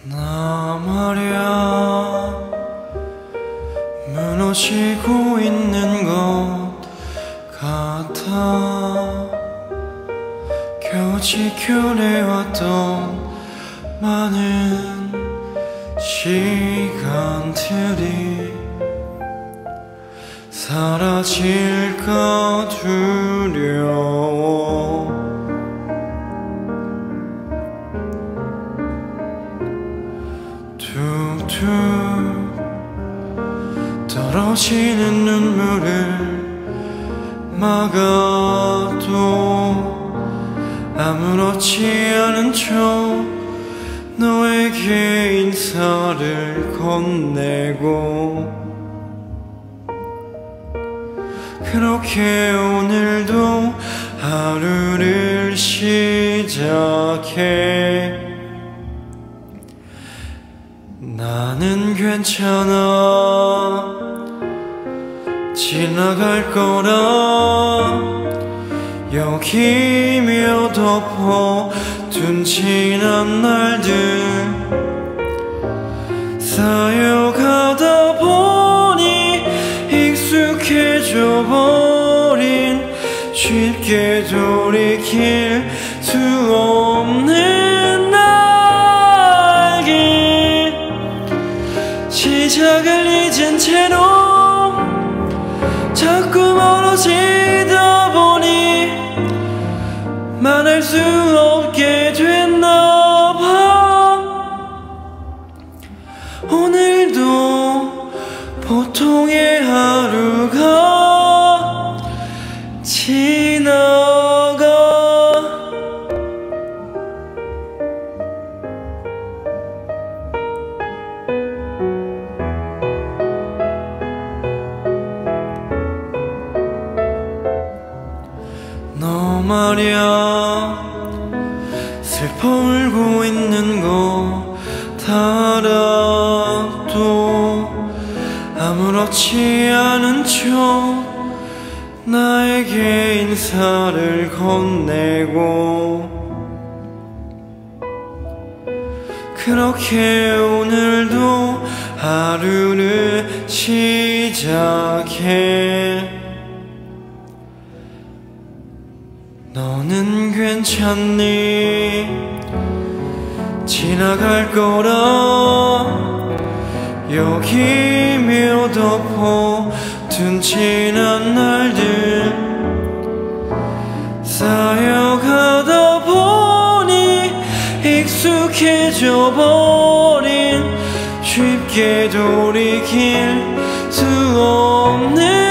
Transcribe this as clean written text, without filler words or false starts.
나 말야 무너지고 있는 것 같아. 겨우 지켜내왔던 많은 시간들이 사라질까 두려워. 툭툭 떨어지는 눈물을 막아도 아무렇지 않은 척 너에게 인사를 건네고, 그렇게 오늘도 하루를 시작해. 나는 괜찮아, 지나갈 거라 여기며 덮어둔 지난 날들 쌓여가다 보니 익숙해져 버린, 쉽게 돌이킬 수 없는 날개. 시작을 잊은 채로 자꾸 멀어지다 보니 말할 수 없게 됐나 봐. 오늘도 보통의 하루가 지나가. 너 말야 슬퍼 울고 있는 거 알아도 아무렇지 않은 척 나에게 인사를 건네고, 그렇게 오늘도 하루를 시작해. 너는 괜찮니? 지나갈 거라 여기며 덮어둔 지난 날들 쌓여가다 보니 익숙해져 버린, 쉽게 돌이킬 수 없는